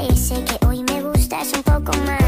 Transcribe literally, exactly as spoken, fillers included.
parece que hoy me gustas un poco más.